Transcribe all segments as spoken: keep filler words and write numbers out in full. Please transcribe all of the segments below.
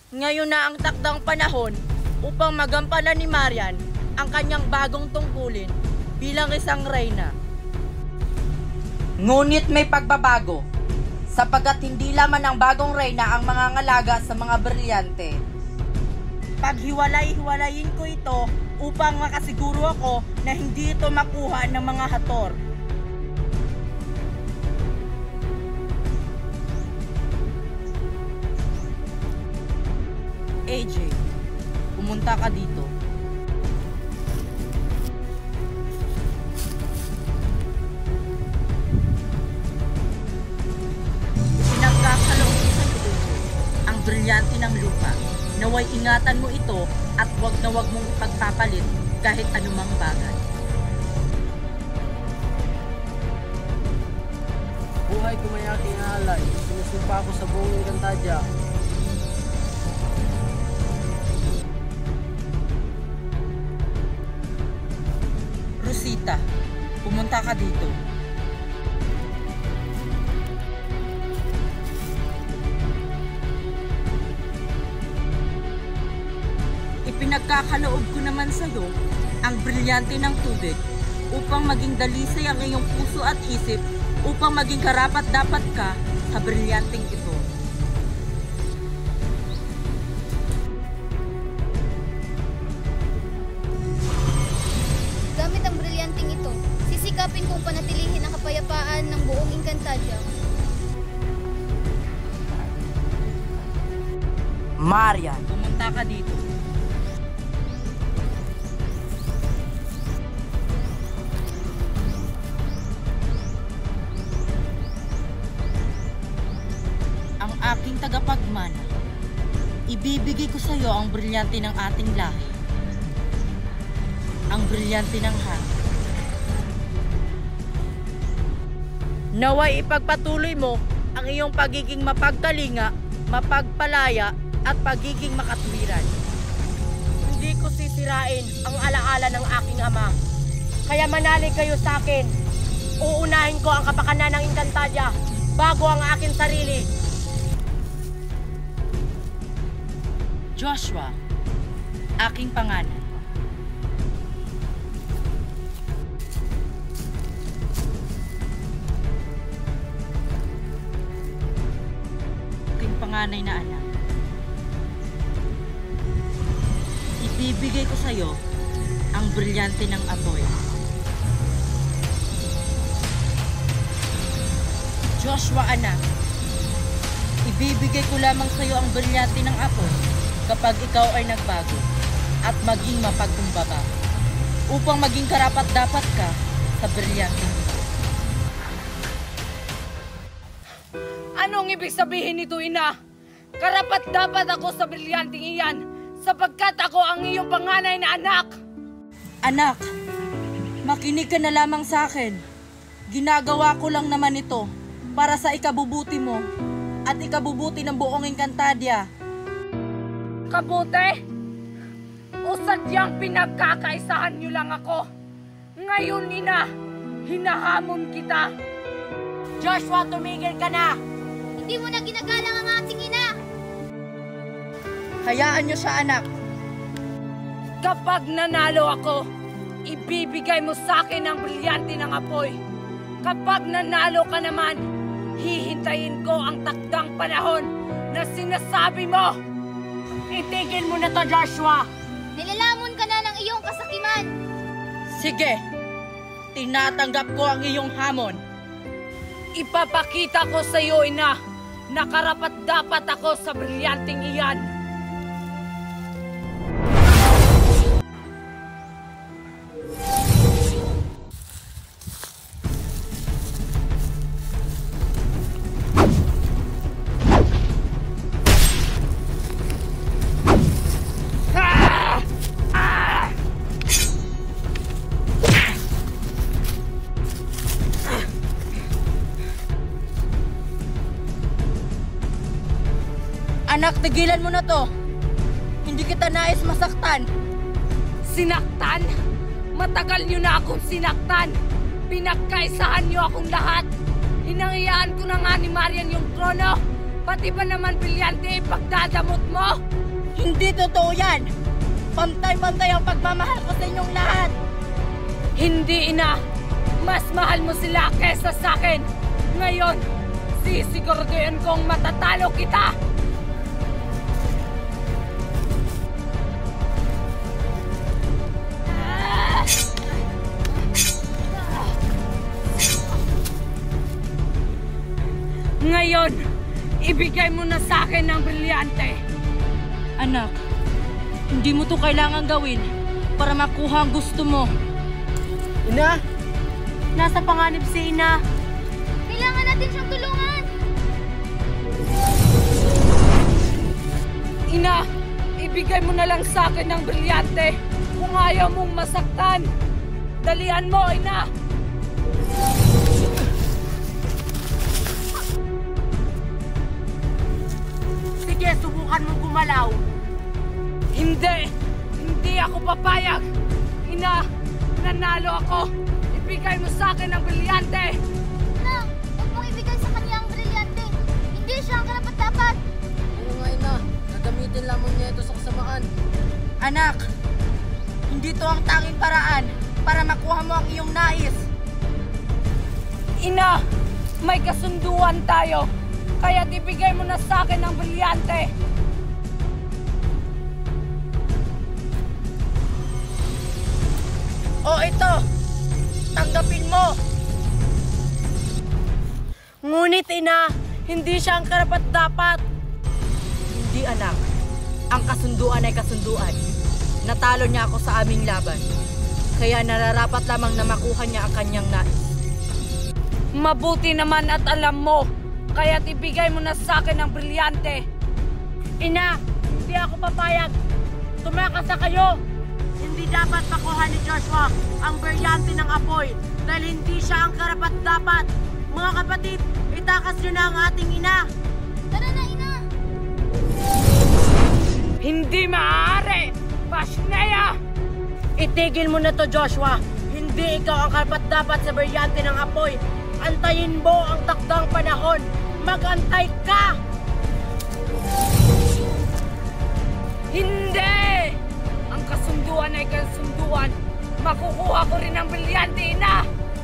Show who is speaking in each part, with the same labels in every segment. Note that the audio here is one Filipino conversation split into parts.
Speaker 1: Ngayon na ang takdang panahon upang magampanan ni Marian ang kanyang bagong tungkulin bilang isang reyna. Ngunit may pagbabago, sapagkat hindi lamang ng bagong reyna ang mangangalaga sa mga brilyante. Paghiwalay-hiwalayin ko ito upang makasiguro ako na hindi ito makuha ng mga hator. A J, pumunta ka dito. Pinagkakaloob ko sa iyo, ang brilyante ng lupa. Naway ingatan mo ito at wag na wag mong ipagpapalit kahit anumang bagay.
Speaker 2: Buhay ko may aking alay. Sinusumpa ako sa buong Encantadia.
Speaker 1: Rosita, pumunta ka dito. Ipinagkakaloob ko naman sa iyo ang brilyante ng tubig upang maging dalisay ang iyong puso at isip upang maging karapat-dapat ka sa brilyanteng ito.
Speaker 3: Gamit ang brilyanteng ito, sisikapin kong panatilihin ang kapayapaan ng buong Encantadia.
Speaker 1: Marian, pumunta ka dito. Ang aking tagapagmana, ibibigay ko sa iyo ang brilyante ng ating lahi. Ang brilyante ng hangin. Naway ipagpatuloy mo ang iyong pagiging mapagkalinga, mapagpalaya, at pagiging makatwiran. Hindi ko sisirain ang alaala ng aking ama. Kaya manalig kayo sa akin. Uunahin ko ang kapakanan ng Encantadia bago ang aking sarili. Joshua, aking pangalan. Aking panganay na anak. Ibibigay ko sa iyo ang brilyante ng apoy. Joshua, anak. Ibibigay ko lamang sa iyo ang brilyante ng apoy kapag ikaw ay nagbago at maging mapagkumbaba upang maging karapat-dapat ka sa brilyante nito.
Speaker 4: Anong ibig sabihin nito, ina? Karapat-dapat ako sa brilyanteng iyan sapagkat ako ang iyong panganay na anak.
Speaker 1: Anak, makinig ka na lamang sa akin. Ginagawa ko lang naman ito para sa ikabubuti mo at ikabubuti ng buong Encantadia.
Speaker 4: Kabuti? O sadyang pinagkakaisahan niyo lang ako? Ngayon, ina, hinahamon kita.
Speaker 1: Joshua, tumigil ka na!
Speaker 3: Hindi mo na ginagalang ang ating ina!
Speaker 1: Hayaan niyo siya, anak.
Speaker 4: Kapag nanalo ako, ibibigay mo sa akin ang brilyante ng apoy. Kapag nanalo ka naman, hihintayin ko ang takdang panahon na sinasabi mo.
Speaker 1: Itigil mo na to, Joshua!
Speaker 3: Nilalamon ka na ng iyong kasakiman!
Speaker 1: Sige, tinatanggap ko ang iyong hamon.
Speaker 4: Ipapakita ko sa iyo, ina, na karapat-dapat ako sa brilyanteng iyan.
Speaker 1: Anak, tigilan mo na to. Hindi kita nais masaktan.
Speaker 4: Sinaktan? Matagal niyo na akong sinaktan. Pinagkaisahan niyo akong lahat. Hinangiyaan ko na nga ni Marian yung trono. Pati ba naman brilyante pagdadamot mo?
Speaker 1: Hindi totoo yan! Pantay-pantay ang pagmamahal ko sa inyong lahat!
Speaker 4: Hindi, ina! Mas mahal mo sila kesa sa akin! Ngayon, sisiguraduhin kong matatalo kita! Ngayon, ibigay mo na sa akin ang brilyante.
Speaker 1: Anak, hindi mo to kailangan gawin para makuha ang gusto mo.
Speaker 2: Ina!
Speaker 1: Nasa panganib si Ina.
Speaker 3: Kailangan natin siyang tulungan!
Speaker 4: Ina, ibigay mo na lang sa akin ang brilyante. Kung ayaw mong masaktan, dalian mo, ina!
Speaker 1: Sige, subukan mo gumalaw.
Speaker 4: Hindi! Hindi ako papayag! Ina, nanalo ako! Ibigay mo sa akin ang brilyante!
Speaker 3: Na, huwag mong ibigay sa kanya ang brilyante. Hindi siya ang karapat-dapat.
Speaker 2: Oo nga, ina. Gagamitin lamang niya ito sa kasamaan.
Speaker 1: Anak, hindi to ang tanging paraan para makuha mo ang iyong nais.
Speaker 4: Ina, may kasunduan tayo. Kaya't ibigay mo na sa akin ang brilyante.
Speaker 1: O ito, tanggapin mo. Ngunit ina, hindi siya ang karapat-dapat. Hindi anak, ang kasunduan ay kasunduan. Natalo niya ako sa aming laban. Kaya nararapat lamang na makuha niya ang kanyang nais.
Speaker 4: Mabuti naman at alam mo. Kaya't ibigay mo na sa akin ang brilyante.
Speaker 1: Ina, hindi ako papayag. Tumakas na kayo. Hindi dapat makuha ni Joshua ang brilyante ng apoy dahil hindi siya ang karapat-dapat. Mga kapatid, itakas niyo na ang ating ina.
Speaker 3: Tara na, ina!
Speaker 4: Hindi maaari! Pashnea!
Speaker 1: Itigil mo na to, Joshua. Hindi ikaw ang karapat-dapat sa brilyante ng apoy. Antayin mo ang takdang panahon. Magantay ka!
Speaker 4: Hindi! Ang kasunduan ay kasunduan. Makukuha ko rin ang brilyante, ina!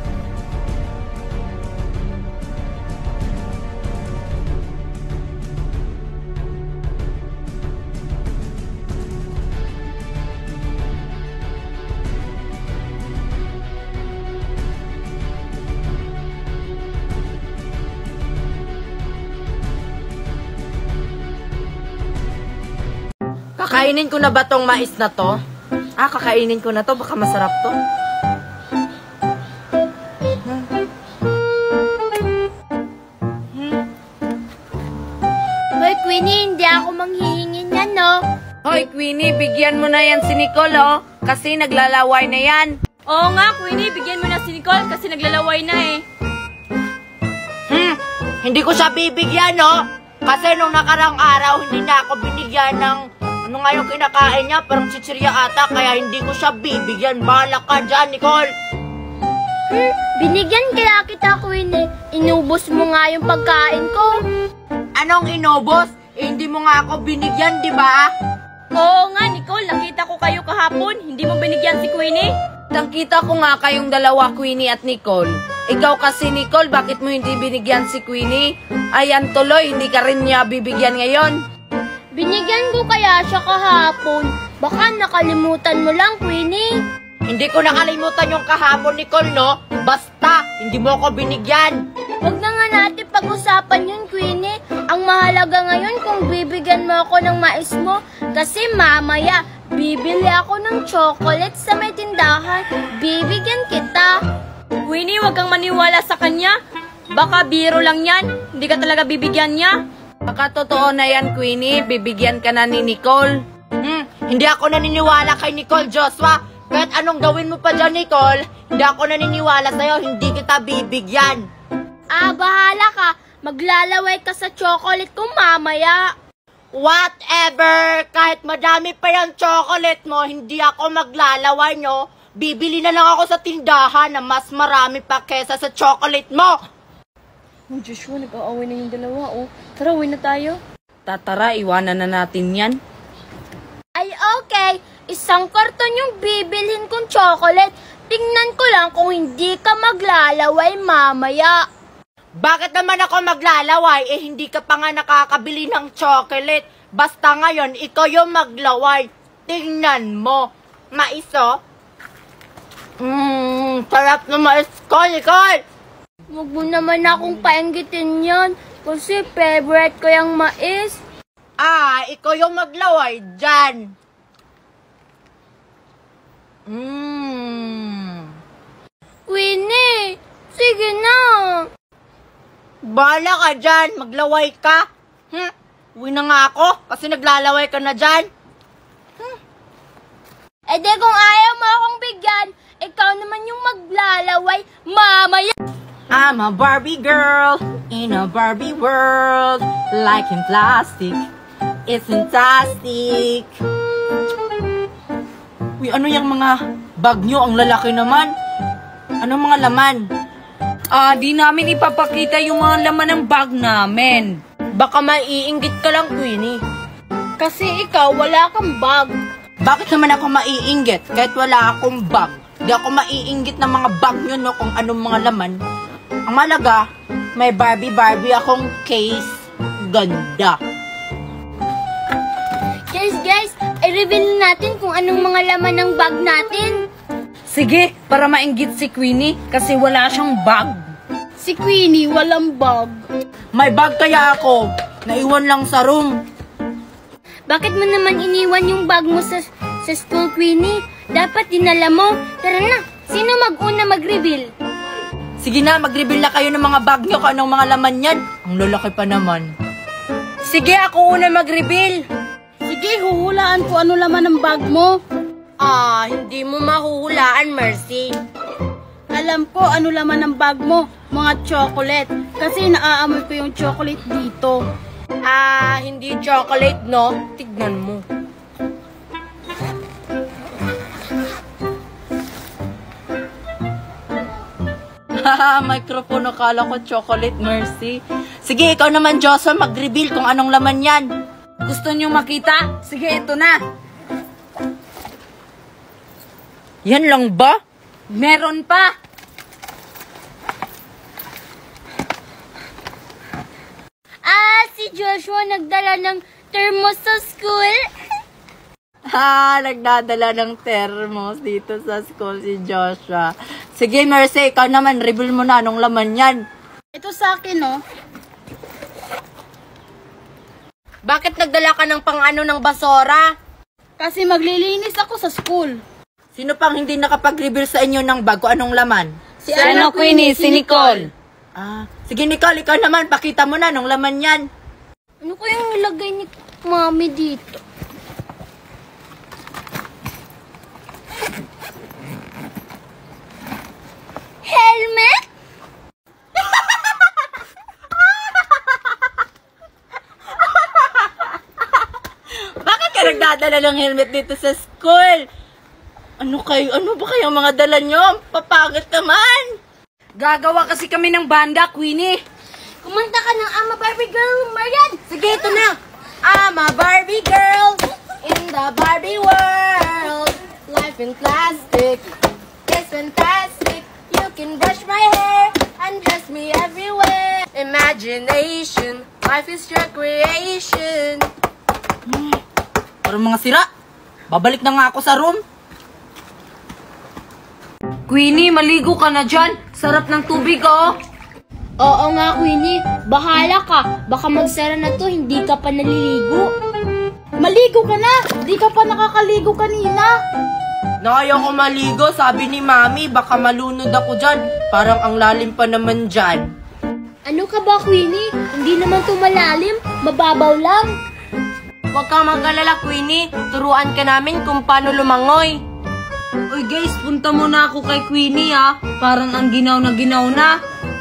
Speaker 1: Kakainin ko na ba tong mais na to? Ah, kakainin ko na to. Baka masarap to.
Speaker 3: Hoy, Queenie, hindi ako manghihingin yan, no?
Speaker 4: Hoy, Queenie, bigyan mo na yan si Nicole, oh. Kasi naglalaway na yan.
Speaker 5: Oo nga, Queenie, bigyan mo na si Nicole kasi naglalaway na eh.
Speaker 1: Hmm, hindi ko siya bibigyan, no? Kasi nung nakarang araw, hindi na ako binigyan ng ano nga yung kinakain niya, parang chichirya ata, kaya hindi ko siya bibigyan. Bahala ka dyan, Nicole.
Speaker 3: Hmm, binigyan kaya kita, Queenie. Inubos mo nga yung pagkain ko.
Speaker 1: Anong inobos? Eh, hindi mo nga ako binigyan, di ba?
Speaker 5: Oo nga, Nicole, nakita ko kayo kahapon. Hindi mo binigyan si Queenie?
Speaker 4: Nakita ko nga kayong dalawa, Queenie at Nicole. Ikaw kasi, Nicole, bakit mo hindi binigyan si Queenie? Ayan tuloy, hindi ka rin niya bibigyan ngayon.
Speaker 3: Binigyan ko kaya siya kahapon. Baka nakalimutan mo lang, Queenie.
Speaker 1: Hindi ko nakalimutan yung kahapon, Nicole, no? Basta, hindi mo ako binigyan.
Speaker 3: Huwag na nga natin pag-usapan yun, Queenie. Ang mahalaga ngayon kung bibigyan mo ako ng mais mo. Kasi mamaya, bibili ako ng chocolate sa may tindahan. Bibigyan kita.
Speaker 5: Queenie, huwag kang maniwala sa kanya. Baka biro lang yan. Hindi ka talaga bibigyan niya.
Speaker 4: Baka totoo na yan, Queenie. Bibigyan ka na ni Nicole.
Speaker 1: Hmm, hindi ako naniniwala kay Nicole, Joshua. Kahit anong gawin mo pa dyan, Nicole, hindi ako naniniwala sa'yo, hindi kita bibigyan.
Speaker 3: Ah, bahala ka. Maglalaway ka sa chocolate ko mamaya.
Speaker 1: Whatever! Kahit madami pa yung chocolate mo, hindi ako maglalaway, no? Bibili na lang ako sa tindahan na mas marami pa kesa sa chocolate mo.
Speaker 5: Oh, Joshua, nag-aaway na yung dalawa, oh. Tara, uwi na tayo.
Speaker 4: Tatara, iwanan na natin yan.
Speaker 3: Okay, isang karton yung bibilhin kong chocolate. Tingnan ko lang kung hindi ka maglalaway mamaya.
Speaker 1: Bakit naman ako maglalaway? Eh, hindi ka pa nga nakakabili ng chocolate. Basta ngayon, ikaw yung maglaway. Tingnan mo. Mais, oh. Mmm, sarap na mais ko, Nicole.
Speaker 3: Huwag mo naman akong painggitin yan. Kasi favorite ko yung mais.
Speaker 1: Ah, ikaw yung maglaway dyan. Mmm.
Speaker 3: Queenie, sige na.
Speaker 1: Bahala ka dyan, maglaway ka. Hmm, uwi na nga ako kasi naglalaway ka na dyan.
Speaker 3: E di kung ayaw mo akong bigyan, ikaw naman yung maglalaway mamaya.
Speaker 1: I'm a Barbie girl in a Barbie world, like in plastic. It's fantastic. Uy, ano yung mga bag nyo? Ang lalaki naman. Anong mga laman?
Speaker 4: Ah, di namin ipapakita yung mga laman ng bag namin.
Speaker 1: Baka maiinggit ka lang, Queenie.
Speaker 3: Kasi ikaw wala kang bag.
Speaker 1: Bakit naman ako maiinggit kahit wala akong bag? Di ako maiinggit ng mga bag nyo, no, kung anong mga laman. Ang malaga, may Barbie-Barbie akong case. Ganda.
Speaker 3: Guys, guys, i-reveal natin kung anong mga laman ng bag natin.
Speaker 4: Sige, para mainggit si Queenie kasi wala siyang bag.
Speaker 3: Si Queenie walang bag.
Speaker 1: May bag kaya ako. Naiwan lang sa room.
Speaker 3: Bakit mo naman iniwan yung bag mo sa, sa school, Queenie? Dapat dinala mo. Tara na, sino mag-una mag-reveal?
Speaker 1: Sige na, mag-reveal na kayo ng mga bag nyo kung anong mga laman yan. Ang lalaki pa naman.
Speaker 4: Sige, ako una mag-reveal.
Speaker 3: Sige, huhulaan ko ano laman ng bag mo.
Speaker 1: Ah, hindi mo mahuhulaan, Mercy.
Speaker 3: Alam ko ano laman ng bag mo, mga chocolate. Kasi naaamoy ko yung chocolate dito.
Speaker 1: Ah, hindi chocolate, no? Tignan mo. Haha, microphone. Akala ko chocolate, Mercy. Sige, ikaw naman, Joshua, mag-reveal kung anong laman yan.
Speaker 4: Gusto niyo makita? Sige, ito na.
Speaker 1: Yan lang ba?
Speaker 4: Meron pa.
Speaker 3: Ah, si Joshua nagdala ng thermos sa school.
Speaker 1: Ha, nagdadala ng thermos dito sa school si Joshua. Sige, Mercy, ikaw naman, reveal mo na anong laman yan.
Speaker 3: Ito sa akin, no?
Speaker 1: Bakit nagdala ka ng pang-ano ng basura?
Speaker 3: Kasi maglilinis ako sa school.
Speaker 1: Sino pang hindi nakapag-reveal sa inyo ng bag kung anong laman?
Speaker 3: Si
Speaker 4: Ano, Queenie? Si Nicole.
Speaker 1: Ah, sige Nicole, ikaw naman, pakita mo na anong laman yan.
Speaker 3: Ano kayang nilagay ni Mami dito? Helmet?
Speaker 1: Bakit ka nagdadala ng helmet dito sa school? Ano kayo, ano ba kayong mga dala nyo? Papangit naman.
Speaker 4: Gagawa kasi kami ng banda, Queenie.
Speaker 3: Kumanta ka ng I'm a Barbie girl, Marian!
Speaker 1: Sige, ito na. I'm a Barbie girl in the Barbie world. Life in plastic is fantastic. You can brush my hair and dress me everywhere. Imagination, life is your creation. Hmm, parang mga sira. Babalik na nga ako sa room.
Speaker 4: Queenie, maligo ka na dyan. Sarap ng tubig, oh.
Speaker 3: Oo nga, Queenie. Bahala ka. Baka magsara na to, hindi ka pa naliligo. Maligo ka na! Di ka pa nakakaligo kanina.
Speaker 1: Na ayaw ko maligo, sabi ni Mami, baka malunod ako dyan. Parang ang lalim pa naman dyan.
Speaker 3: Ano ka ba, Queenie? Hindi naman to malalim. Mababaw lang.
Speaker 1: Huwag kang mag-alala, Queenie. Turuan ka namin kung paano lumangoy.
Speaker 4: Uy guys, punta muna ako kay Queenie, ah. Parang ang ginaw na ginaw na.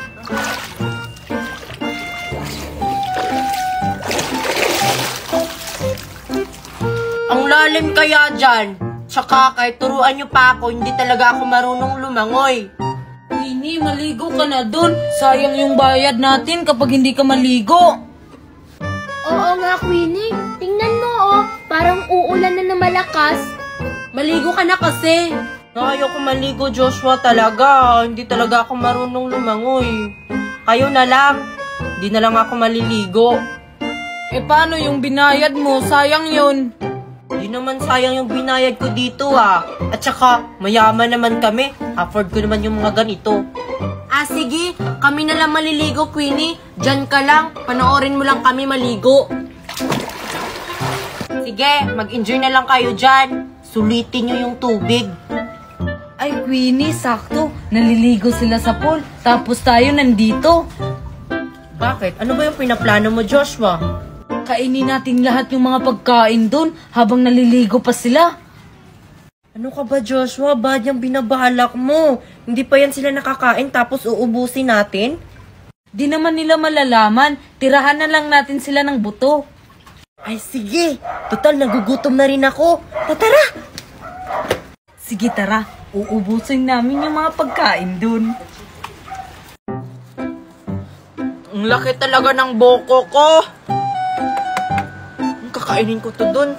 Speaker 1: Ang lalim kaya dyan. Tsaka kahit turuan nyo pa ako, hindi talaga ako marunong lumangoy.
Speaker 4: Queenie, maligo ka na dun. Sayang yung bayad natin kapag hindi ka maligo.
Speaker 3: Oo nga, Queenie. Tingnan mo, oh. Parang uulan na na malakas.
Speaker 5: malakas. Maligo ka na kasi.
Speaker 1: Ayaw ko maligo, Joshua, talaga. Hindi talaga ako marunong lumangoy. Kayo na lang. Hindi na lang ako maliligo.
Speaker 4: Eh paano yung binayad mo? Sayang yun.
Speaker 1: Hindi naman sayang yung binayad ko dito ah. At saka, mayaman naman kami. Afford ko naman yung mga ganito.
Speaker 5: Ah, sige. Kami na lang maliligo, Queenie. Diyan ka lang. Panoorin mo lang kami maligo.
Speaker 1: Sige, mag-enjoy na lang kayo dyan. Sulitin nyo yung tubig.
Speaker 4: Ay, Queenie, sakto. Naliligo sila sa pool. Tapos tayo nandito.
Speaker 1: Bakit? Ano ba yung pinaplano mo, Joshua?
Speaker 4: Kainin natin lahat yung mga pagkain doon habang naliligo pa sila.
Speaker 1: Ano ka ba, Joshua? Bad yung binabalak mo. Hindi pa yan sila nakakain tapos uubusin natin?
Speaker 4: Di naman nila malalaman. Tirahan na lang natin sila ng buto.
Speaker 1: Ay, sige. Total, nagugutom na rin ako. Tara!
Speaker 4: Sige, tara. Uubusin namin yung mga pagkain doon.
Speaker 1: Ang laki talaga ng boko ko. Kakainin ko to dun.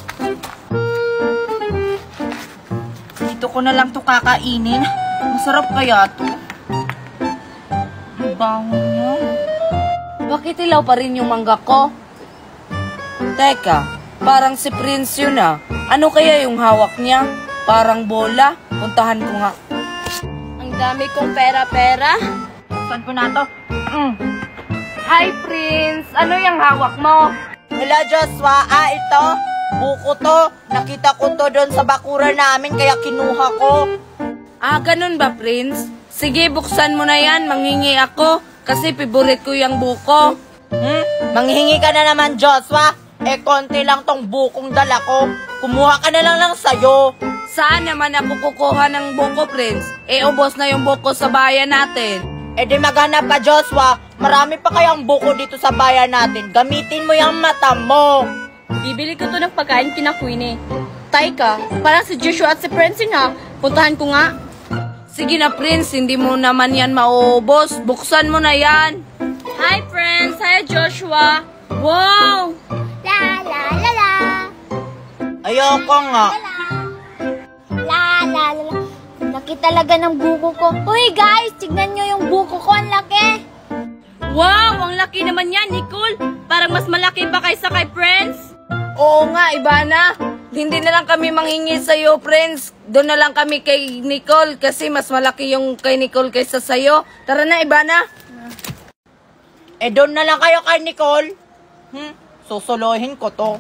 Speaker 1: Dito ko na lang to kakainin. Masarap kaya to. Ang bango niya.
Speaker 4: Bakit ilaw pa rin yung mangga ko? Teka, parang si Prince yun ah. Ano kaya yung hawak niya? Parang bola. Puntahan ko nga.
Speaker 5: Ang dami kong pera-pera.
Speaker 1: Saan ko na to? Mm.
Speaker 4: Hi, Prince! Ano yung hawak mo?
Speaker 1: Wala, Joshua. Ah, ito. Buko to. Nakita ko to doon sa bakura namin kaya kinuha ko.
Speaker 4: Ah, ganun ba, Prince? Sige, buksan mo na yan. Manghingi ako. Kasi favorite ko yung buko.
Speaker 1: Hmm? Manghingi ka na naman, Joshua. Eh, konti lang tong bukong dala ko. Kumuha ka na lang lang sa'yo.
Speaker 4: Saan naman ako kukuha ng buko, Prince? Eh, ubos na yung buko sa bayan natin.
Speaker 1: Eh di maghanap ka, Joshua. Marami pa kayang buko dito sa bayan natin. Gamitin mo yung mata mo.
Speaker 5: Bibili ko to ng pagkain kina Queenie. Taika, parang si Joshua at si Prince na. Puntahan ko nga.
Speaker 4: Sige na, Prince. Hindi mo naman yan mauubos. Buksan mo na yan.
Speaker 5: Hi, Prince! Hi, Joshua! Wow!
Speaker 3: La la la la.
Speaker 1: Ayoko nga.
Speaker 3: La la la la. Laki talaga ng buko ko. Uy guys, tignan nyo yung buko ko. Ang laki.
Speaker 5: Wow! Ang laki naman yan, Nicole! Parang mas malaki pa kaysa kay Prince.
Speaker 4: Oo nga, Ivana. Hindi na lang kami manghingi sa'yo, Prince. Doon na lang kami kay Nicole kasi mas malaki yung kay Nicole kaysa sa'yo. Tara na, Ivana.
Speaker 1: Eh doon na lang kayo kay Nicole. Hmm? Susuluhin ko to.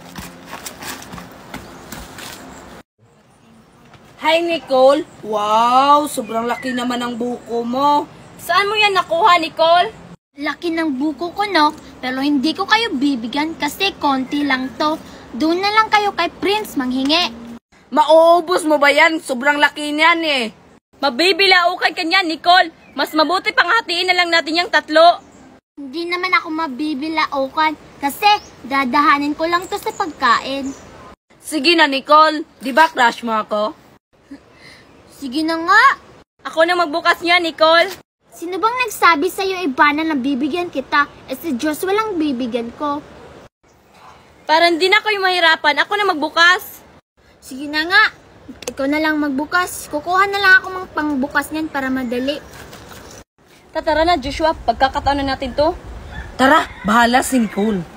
Speaker 4: Hi, Nicole. Wow, sobrang laki naman ng buko mo.
Speaker 5: Saan mo yan nakuha, Nicole?
Speaker 3: Laki ng buko ko, no? Pero hindi ko kayo bibigyan kasi konti lang to. Doon na lang kayo kay Prince manghingi.
Speaker 4: Mauubos mo ba yan? Sobrang laki niyan eh.
Speaker 5: Mabibilaukan ka niyan, Nicole. Mas mabuti pang hatiin na lang natin yung tatlo.
Speaker 3: Hindi naman ako mabibilaukan kasi dadahanin ko lang to sa pagkain.
Speaker 4: Sige na, Nicole. Di ba crush mo ako?
Speaker 3: Sige na nga.
Speaker 5: Ako na magbukas niya, Nicole.
Speaker 3: Sino bang nagsabi sa'yo, Ivana, na bibigyan kita? Eh si Joshua lang bibigyan ko.
Speaker 5: Para hindi na kayo mahirapan, ako na magbukas.
Speaker 3: Sige na nga. Ikaw na lang magbukas. Kukuha na lang ako ng pangbukas niyan para madali.
Speaker 5: Tatara na, Joshua. Pagkakataon na natin to.
Speaker 4: Tara, bahala si Nicole.